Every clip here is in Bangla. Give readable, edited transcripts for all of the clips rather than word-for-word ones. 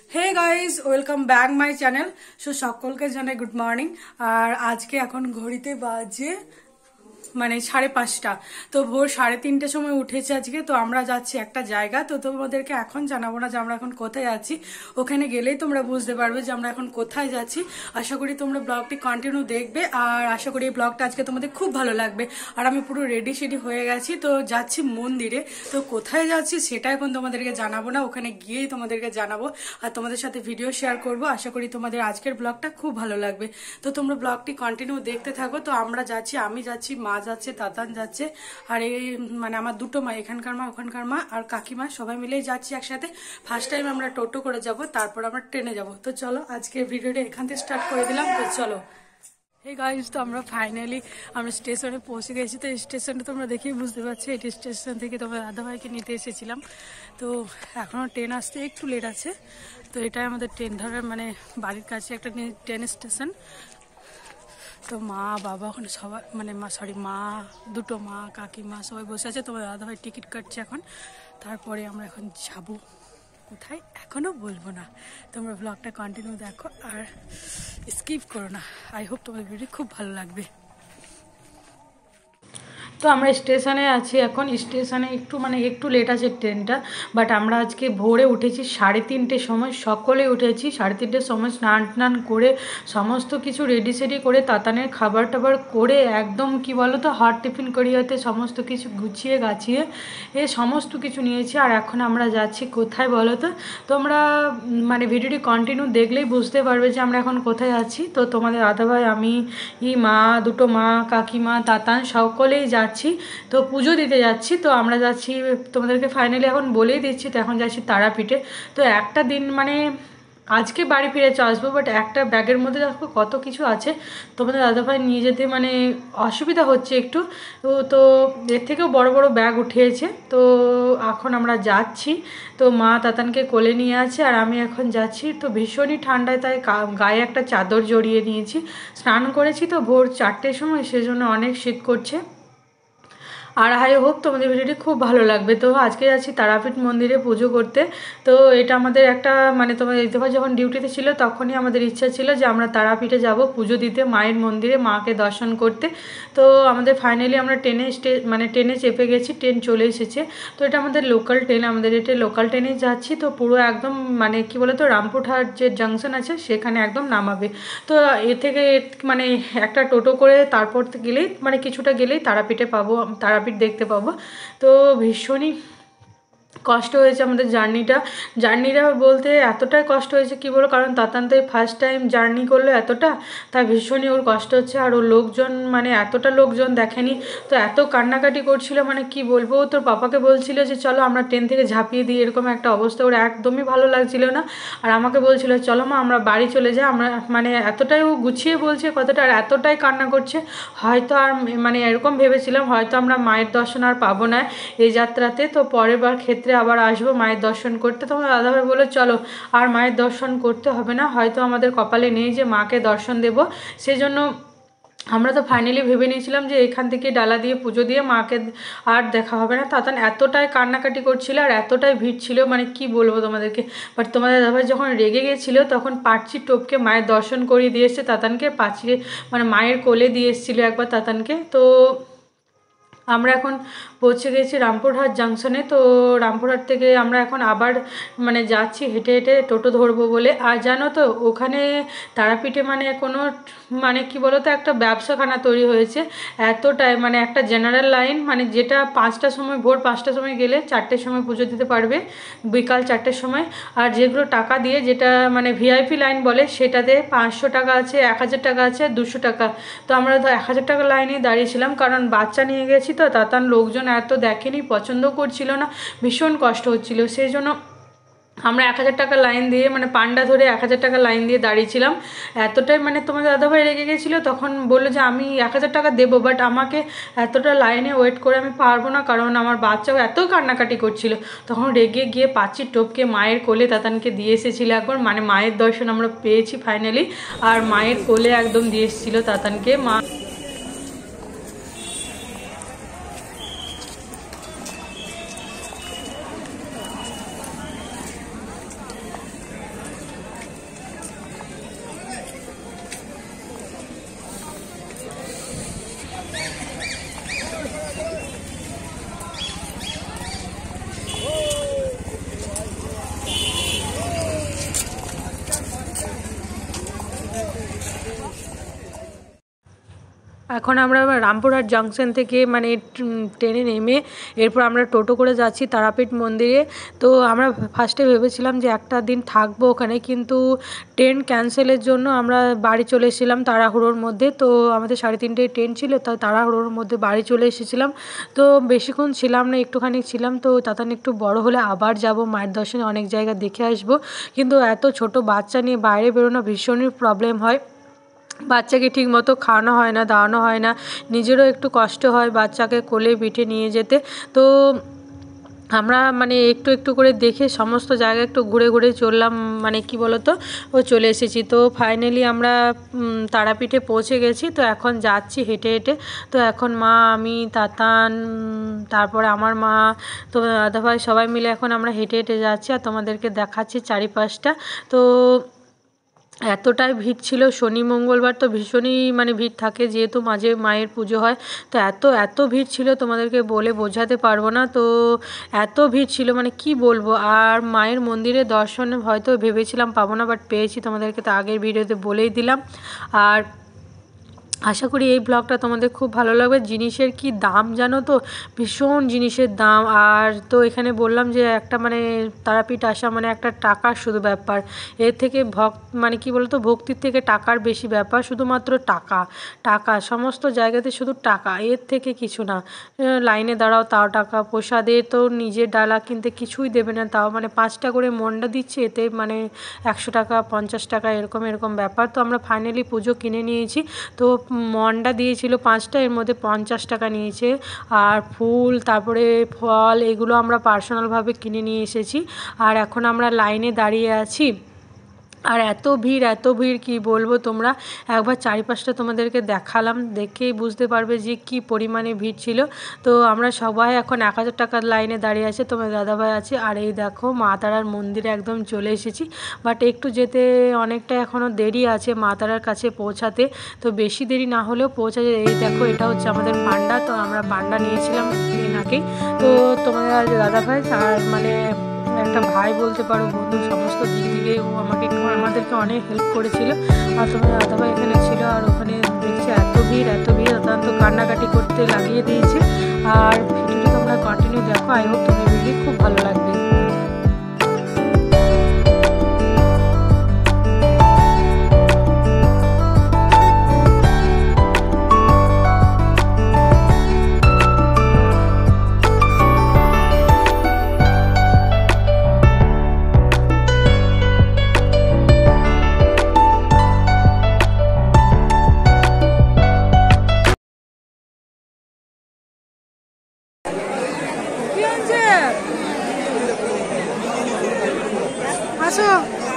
Hey guys welcome back my channel. সকলকে জানাই গুড মর্নিং। আর আজকে এখন ঘড়িতে বাজে মানে 5:30। তো ভোর 3:30 সময় উঠেছে আজকে। তো আমরা যাচ্ছি একটা জায়গা, তো তোমাদেরকে এখন জানাবো না যে আমরা এখন কোথায় যাচ্ছি। ওখানে গেলেই তোমরা বুঝতে পারবে যে আমরা এখন কোথায় যাচ্ছি। আশা করি তোমরা ব্লগটি কন্টিনিউ দেখবে, আর আশা করি এই ব্লগটা আজকে তোমাদের খুব ভালো লাগবে। আর আমি পুরো রেডি সেডি হয়ে গেছি, তো যাচ্ছি মন্দিরে। তো কোথায় যাচ্ছি সেটা এখন তোমাদেরকে জানাবো না, ওখানে গিয়েই তোমাদেরকে জানাবো আর তোমাদের সাথে ভিডিও শেয়ার করব। আশা করি তোমাদের আজকের ব্লগটা খুব ভালো লাগবে। তো তোমরা ব্লগটি কন্টিনিউ দেখতে থাকো। তো আমরা যাচ্ছি, আমি যাচ্ছি, মা যাচ্ছে, তাতান যাচ্ছে, আর এই মানে আমার দুটো মা, এখানকার মা ওখানকার মা আর কাকিমা সবাই মিলেই যাচ্ছি একসাথে। ফার্স্ট টাইম আমরা টোটো করে যাব, তারপর আমরা ট্রেনে যাব। তো চলো আজকে ভিডিওটা এখান থেকে স্টার্ট করে দিলাম। তো চলো এই গাইজ, তো আমরা ফাইনালি আমরা স্টেশনে পৌঁছে গেছি। তো স্টেশনটা তোমরা দেখেই বুঝতে পারছো, এটি স্টেশন থেকে তোমার দাদা ভাইকে নিতে এসেছিলাম। তো এখনও ট্রেন আসতে একটু লেট আছে। তো এটাই আমাদের ট্রেন ধরার মানে বাড়ির কাছে একটা ট্রেন স্টেশন। তো মা বাবা ওখানে সবাই মানে মা দুটো মা কাকিমা সবাই বসে আছে। তোমার দাদাভাই টিকিট কাটছে এখন। তারপরে আমরা এখন যাবো কোথায় এখনও বলবো না, তোমরা ব্লগটা কন্টিনিউ দেখো আর স্কিপ করো না। আই হোপ তোমাদের ভিডিও খুব ভালো লাগবে। তো আমরা স্টেশনে আছি এখন। স্টেশনে একটু লেট আছে ট্রেনটা, বাট আমরা আজকে ভোরে উঠেছি 3:30 সময়, সকলে উঠেছি 3:30 সময়। স্নান করে সমস্ত কিছু রেডি সেডি করে তাতানের খাবার টাবার করে একদম কি বলো তো হট টিফিন করিয়াতে সমস্ত কিছু গুছিয়ে গাছিয়ে সমস্ত কিছু নিয়েছি। আর এখন আমরা যাচ্ছি কোথায় বলো তো। তোমরা মানে ভিডিওটি কন্টিনিউ দেখলেই বুঝতে পারবে যে আমরা এখন কোথায় আছি। তো তোমাদের দাদাভাই, আমি, মা দুটো মা কাকিমা তাতান সকলেই যাচ্ছি। তো পুজো দিতে যাচ্ছি। তো আমরা যাচ্ছি, তোমাদেরকে ফাইনালি এখন বলেই দিচ্ছি। তো এখন যাচ্ছি তারাপীঠে। তো একটা দিন মানে আজকে বাড়ি ফিরে আসবো, বাট একটা ব্যাগের মধ্যে দেখো কত কিছু আছে। তোমাদের দাদাভাই নিয়ে যেতে মানে অসুবিধা হচ্ছে একটু। তো এর থেকেও বড় বড় ব্যাগ উঠিয়েছে। তো এখন আমরা যাচ্ছি। তো মা তাতানকে কোলে নিয়ে আছে আর আমি এখন যাচ্ছি। তো ভীষণই ঠান্ডায়, তাই গায়ে একটা চাদর জড়িয়ে নিয়েছি। স্নান করেছি তো ভোর 4টের সময়, সেজন্য অনেক শীত করছে। আর আই হোপ তোমাদের ভিডিওটি খুব ভালো লাগবে। তো আজকে যাচ্ছি তারাপীঠ মন্দিরে পুজো করতে। তো এটা আমাদের একটা মানে তোমাদের দিদিভাই যখন ডিউটিতে ছিল তখনই আমাদের ইচ্ছা ছিল যে আমরা তারাপীঠে যাব পুজো দিতে, মায়ের মন্দিরে মাকে দর্শন করতে। তো আমাদের ফাইনালি আমরা ট্রেনে চেপে গেছি, ট্রেন চলে এসেছে। তো এটা আমাদের লোকাল ট্রেন, আমাদের এটা লোকাল ট্রেনেই যাচ্ছি। তো পুরো একদম মানে কি বলতো রামপুরহাট যে জাংশন আছে সেখানে একদম নামাবে। তো এ থেকে মানে একটা টোটো করে তারপর গেলেই মানে কিছুটা গেলেই তারাপীঠে পাবো, তারাপীঠ দেখতে পাবো। তো ভীষণই কষ্ট হয়েছে আমাদের জার্নিটা বলতে এতটাই কষ্ট হয়েছে কি বলো, কারণ তাতান তো ফার্স্ট টাইম জার্নি করলো এতটা, তাই ভীষণই ওর কষ্ট হচ্ছে। আর ওর লোকজন মানে এতটা লোকজন দেখেনি, তো এত কান্নাকাটি করছিল মানে কি বলবো। তোর পাপাকে বলছিল যে চলো আমরা ট্রেন থেকে ঝাঁপিয়ে দিই, এরকম একটা অবস্থা। ওর একদমই ভালো লাগছিল না। আর আমাকে বলছিল চলো মা আমরা বাড়ি চলে যাই। আমরা মানে এতটাই ও গুছিয়ে বলছে কথাটা, আর এতটাই কান্না করছে। হয়তো আর মানে এরকম ভেবেছিলাম হয়তো আমরা মায়ের দর্শন আর পাবো না এই যাত্রাতে। তো পরের বার ক্ষেত্রে আবার আসবো মায়ের দর্শন করতে। তো আমার দাদাভাই বললো চলো আর মায়ের দর্শন করতে হবে না, হয়তো আমাদের কপালে নেই যে মাকে দর্শন দেব। সেজন্য আমরা তো ফাইনালি ভেবে নিয়েছিলাম যে এখান থেকে ডালা দিয়ে পুজো দিয়ে মাকে আর দেখা হবে না। তাতান এতটাই কান্নাকাটি করছিল আর এতটাই ভিড় ছিল মানে কি বলবো তোমাদেরকে। বাট তোমাদের দাদাভাই যখন রেগে গেছিলো তখন পাঁচির টোপকে মায়ের দর্শন করিয়ে দিয়ে এসছে তাতানকে, পাঁচিরে মানে মায়ের কোলে দিয়ে এসেছিলো একবার তাতানকে। তো আমরা এখন পৌঁছে গেছি রামপুরহাট জাংশনে। তো রামপুরহাট থেকে আমরা এখন আবার মানে যাচ্ছি হেঁটে হেঁটে টোটো ধরবো বলে। আর জানো তো ওখানে তারাপীঠে মানে কোনো মানে কি বলো তো একটা ব্যবসাখানা তৈরি হয়েছে এতটাই, মানে একটা জেনারেল লাইন মানে যেটা 5টার সময় ভোর 5টার সময় গেলে 4টের সময় পুজো দিতে পারবে, বিকাল 4টের সময়। আর যেগুলো টাকা দিয়ে যেটা মানে ভিআইপি লাইন বলে সেটাতে 500 টাকা আছে, 1000 টাকা আছে, 200 টাকা। তো আমরা তো 1000 টাকা লাইনে দাঁড়িয়েছিলাম, কারণ বাচ্চা নিয়ে গেছি তো তাতান লোকজন এত দেখেনি, পছন্দ করছিল না, ভীষণ কষ্ট হচ্ছিল। সেই জন্য আমরা 1000 টাকা লাইন দিয়ে মানে পান্ডা ধরে 1000 টাকা লাইন দিয়ে দাঁড়িয়েছিলাম। এতটাই মানে তোমার দাদাভাই রেগে গেছিলো, তখন বললো যে আমি 1000 টাকা দেবো, বাট আমাকে এতটা লাইনে ওয়েট করে আমি পারবো না, কারণ আমার বাচ্চাও এত কান্নাকাটি করছিল। তখন রেগে গিয়ে পাঁচির টোপকে মায়ের কোলে তাতানকে দিয়ে এসেছিলো একবার, মানে মায়ের দর্শন আমরা পেয়েছি ফাইনালি। আর মায়ের কোলে একদম দিয়ে এসেছিলো তাতানকে মা। এখন আমরা রামপুরহাট জাংশন থেকে মানে ট্রেনে নেমে এরপর আমরা টোটো করে যাচ্ছি তারাপীঠ মন্দিরে। তো আমরা ফার্স্টে ভেবেছিলাম যে একটা দিন থাকবো ওখানে, কিন্তু ট্রেন ক্যান্সেলের জন্য আমরা বাড়ি চলে এসেছিলাম তাড়াহুড়োর মধ্যে। তো আমাদের 3:30টায় ট্রেন ছিল, তাই তাড়াহুড়োর মধ্যে বাড়ি চলে এসেছিলাম। তো বেশিক্ষণ ছিলাম না, একটুখানি ছিলাম। তো তাতান একটু বড় হলে আবার যাব, মায়ের দর্শনে অনেক জায়গা দেখে আসবো। কিন্তু এত ছোট বাচ্চা নিয়ে বাইরে বেরোনো ভীষণই প্রবলেম হয়। বাচ্চাকে ঠিক মতো খাওয়ানো হয় না, দাওয়ানো হয় না, নিজেরও একটু কষ্ট হয় বাচ্চাকে কোলে পিঠে নিয়ে যেতে। তো আমরা মানে একটু একটু করে দেখে সমস্ত জায়গা একটু ঘুরে ঘুরে চললাম, মানে কি বলতো ও চলে এসেছি। তো ফাইনালি আমরা তারাপীঠে পৌঁছে গেছি। তো এখন যাচ্ছি হেঁটে হেঁটে। তো এখন মা, আমি, তাতান, তারপরে আমার মা, তো দাদাভাই সবাই মিলে এখন আমরা হেঁটে হেঁটে যাচ্ছি আর তোমাদেরকে দেখাচ্ছি চারিপাশটা। তো এতটাই ভিড় ছিল, শনি মঙ্গলবার তো ভীষণই মানে ভিড় থাকে, যেহেতু মাঝে মায়ের পুজো হয়। তো এত ভিড় ছিল তোমাদেরকে বলে বোঝাতে পারবো না। তো এত ভিড় ছিল মানে কি বলবো। আর মায়ের মন্দিরে দর্শন হয়তো ভেবেছিলাম পাবো না, বাট পেয়েছি, তোমাদেরকে তো আগের ভিডিওতে বলেই দিলাম। আর আশা করি এই ব্লগটা তোমাদের খুব ভালো লাগবে। জিনিসের কি দাম জানো তো, ভীষণ জিনিসের দাম। আর তো এখানে বললাম যে একটা মানে তারাপীঠ আসা মানে একটা টাকার শুধু ব্যাপার। এর থেকে মানে কি বলতো, ভক্তির থেকে টাকার বেশি ব্যাপার, শুধুমাত্র টাকা টাকা, সমস্ত জায়গাতে শুধু টাকা, এর থেকে কিছু না। লাইনে দাঁড়াও তাও টাকা, প্রসাদে তো নিজের ডালা কিনতে কিছুই দেবে না, তাও মানে 5টা করে মন্ডা দিচ্ছে, এতে মানে 100 টাকা 50 টাকা এরকম এরকম ব্যাপার। তো আমরা ফাইনালি পুজো কিনে নিয়েছি। তো মন্ডা দিয়েছিল 5টা, এর মধ্যে 50 টাকা নিয়েছে। আর ফুল, তারপরে ফল, এগুলো আমরা পার্সোনালভাবে কিনে নিয়ে এসেছি। আর এখন আমরা লাইনে দাঁড়িয়ে আছি। আর এত ভিড় কি বলবো, তোমরা একবার চারিপাশটা তোমাদেরকে দেখালাম, দেখেই বুঝতে পারবে যে কি পরিমাণে ভিড় ছিল। তো আমরা সবাই এখন 1000 টাকার লাইনে দাঁড়িয়ে আছে, তোমার দাদাভাই আছে। আর এই দেখো মা তারার মন্দিরে একদম চলে এসেছি, বাট একটু যেতে অনেকটা এখনও দেরি আছে মা তারার কাছে পৌঁছাতে। তো বেশি দেরি না হলেও পৌঁছা যায়। এই দেখো এটা হচ্ছে আমাদের পান্ডা, তো আমরা পান্ডা নিয়েছিলাম এনাকেই। তো তোমাদের দাদাভাই আর মানে একটা ভাই বলতে পারো, বন্ধু, সমস্ত দিক থেকে ও আমাদেরকে অনেক হেল্প করেছিল। আর তোমার দাদাভাই এখানে ছিল, আর ওখানে দেখছি এত ভিড় অত্যন্ত কান্নাকাটি করতে লাগিয়ে দিয়েছে। আর ভিডিওটা তোমরা কন্টিনিউ দেখো, আই হোপ তোমার ভিডিও খুব ভালো লাগবে। আসো।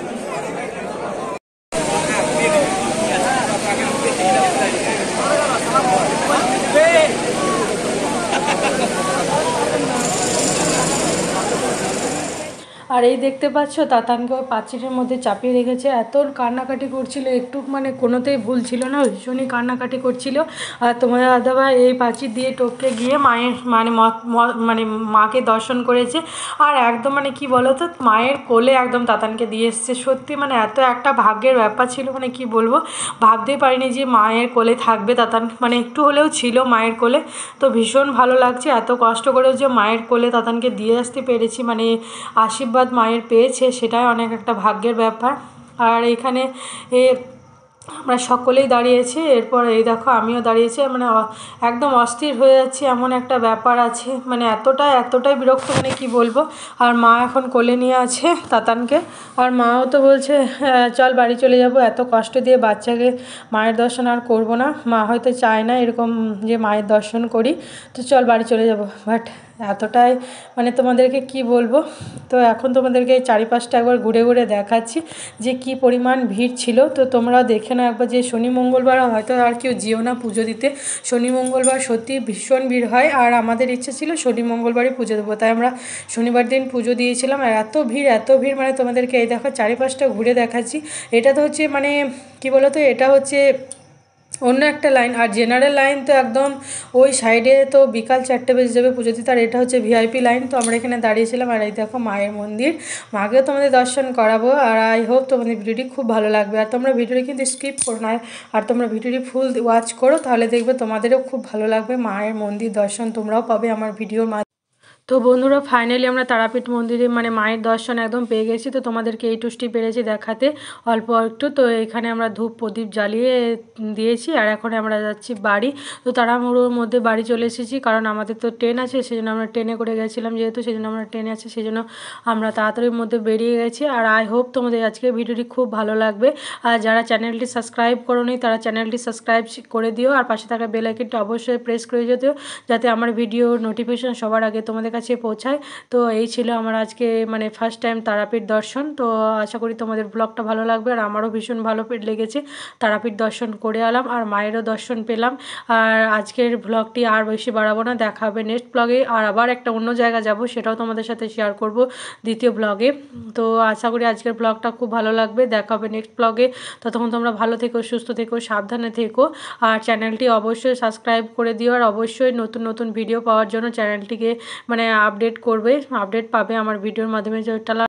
আর এই দেখতে পাচ্ছ তাতানকে ওই পাঁচিলের মধ্যে চাপিয়ে রেখেছে, এত কান্নাকাটি করছিল, একটু মানে কোনোতেই ভুল ছিল না, ভীষণই কান্নাকাটি করছিল। আর তোমার দাদাভাই এই পাঁচিল দিয়ে টপকে গিয়ে মায়ের মানে মানে মাকে দর্শন করেছে। আর একদম মানে কি বলো তো, মায়ের কোলে একদম তাতানকে দিয়ে এসছে। সত্যি মানে এত একটা ভাগ্যের ব্যাপার ছিল, মানে কি বলবো, ভাবতেই পারিনি যে মায়ের কোলে থাকবে তাতান, মানে একটু হলেও ছিল মায়ের কোলে। তো ভীষণ ভালো লাগছে, এত কষ্ট করেও যে মায়ের কোলে তাতানকে দিয়ে আসতে পেরেছি, মানে আশীর্বাদ মায়ের পেয়েছে, সেটাই অনেক একটা ভাগ্যের ব্যাপার। আর এখানে আমরা সকলেই দাঁড়িয়েছি, এরপর এই দেখো আমিও দাঁড়িয়েছি, মানে একদম অস্থির হয়ে যাচ্ছি, এমন একটা ব্যাপার আছে, মানে এতটাই বিরক্ত, মানে কি বলবো। আর মা এখন কোলে নিয়ে আছে তাতানকে, আর মাও তো বলছে চল বাড়ি চলে যাব, এত কষ্ট দিয়ে বাচ্চাকে মায়ের দর্শন আর করবো না। মা হয়তো চায় না এরকম যে মায়ের দর্শন করি, তো চল বাড়ি চলে যাব। বাট এতটাই মানে তোমাদেরকে কি বলবো। তো এখন তোমাদেরকে এই চারিপাশটা একবার ঘুরে ঘুরে দেখাচ্ছি যে কি পরিমাণ ভিড় ছিল। তো তোমরাও দেখে নাও একবার, যে শনি মঙ্গলবার হয়তো আর কেউ যেও না পুজো দিতে, শনি মঙ্গলবার সত্যি ভীষণ ভিড় হয়। আর আমাদের ইচ্ছে ছিল শনি মঙ্গলবারই পুজো দেবো, তাই আমরা শনিবার দিন পুজো দিয়েছিলাম। আর এত ভিড় মানে তোমাদেরকে এই দেখো চারিপাশটা ঘুরে দেখাচ্ছি। এটা তো হচ্ছে মানে কি বলো তো, এটা হচ্ছে অন্য একটা লাইন। আর জেনারেল লাইন তো একদম ওই সাইডে, তো বিকাল 4টে বেজে যাবে পুজো দিতে। আর এটা হচ্ছে ভিআইপি লাইন। তো আমরা এখানে দাঁড়িয়েছিলাম। আর এই দেখো মায়ের মন্দির, মাকেও তোমাদের দর্শন করাবো। আর আই হোপ তোমাদের ভিডিওটি খুব ভালো লাগবে। আর তোমরা ভিডিওটি কিন্তু স্কিপ করো না, আর তোমরা ভিডিওটি ফুল ওয়াচ করো, তাহলে দেখবে তোমাদেরও খুব ভালো লাগবে। মায়ের মন্দির দর্শন তোমরাও পাবে আমার ভিডিওর মাধ্যমে। তো বন্ধুরা ফাইনালি আমরা তারাপীঠ মন্দিরে মানে মায়ের দর্শন একদম পেয়ে গেছি। তো তোমাদেরকে এই টুসটি পেরেছি দেখাতে অল্প একটু। তো এখানে আমরা ধূপ প্রদীপ জ্বালিয়ে দিয়েছি। আর এখন আমরা যাচ্ছি বাড়ি। তো তাড়াহুড়োর মধ্যে বাড়ি চলে এসেছি, কারণ আমাদের তো ট্রেন আছে, সেই জন্য আমরা ট্রেনে করে গেছিলাম, যেহেতু সেই জন্য আমরা ট্রেনে আছে, সেই জন্য আমরা তাড়াতাড়ির মধ্যে বেরিয়ে গেছি। আর আই হোপ তোমাদের আজকের ভিডিওটি খুব ভালো লাগবে। আর যারা চ্যানেলটি সাবস্ক্রাইব করোনি তারা চ্যানেলটি সাবস্ক্রাইব করে দিও, আর পাশে থাকা বেল আইকনটি অবশ্যই প্রেস করে দিও, যাতে আমার ভিডিও নোটিফিকেশন সবার আগে তোমাদের কাছে পৌঁছায়। তো এই ছিল আমার আজকে মানে ফার্স্ট টাইম তারাপীঠ দর্শন। তো আশা করি তোমাদের ব্লগটা ভালো লাগবে। আর আমারও ভীষণ ভালো লেগেছে, তারাপীঠ দর্শন করে এলাম আর মায়েরও দর্শন পেলাম। আর আজকের ব্লগটি আর বেশি বাড়াবো না, দেখা হবে নেক্সট ব্লগে। আর আবার একটা অন্য জায়গা যাব, সেটাও তোমাদের সাথে শেয়ার করব দ্বিতীয় ব্লগে। তো আশা করি আজকের ব্লগটা খুব ভালো লাগবে, দেখা হবে নেক্সট ব্লগে। ততক্ষণ তোমরা ভালো থেকো, সুস্থ থেকো, সাবধানে থেকো। আর চ্যানেলটি অবশ্যই সাবস্ক্রাইব করে দিও। আর অবশ্যই নতুন নতুন ভিডিও পাওয়ার জন্য চ্যানেলটিকে মানে আপডেট করবে, আপডেট পাবে আমার ভিডিওর মাধ্যমে। যে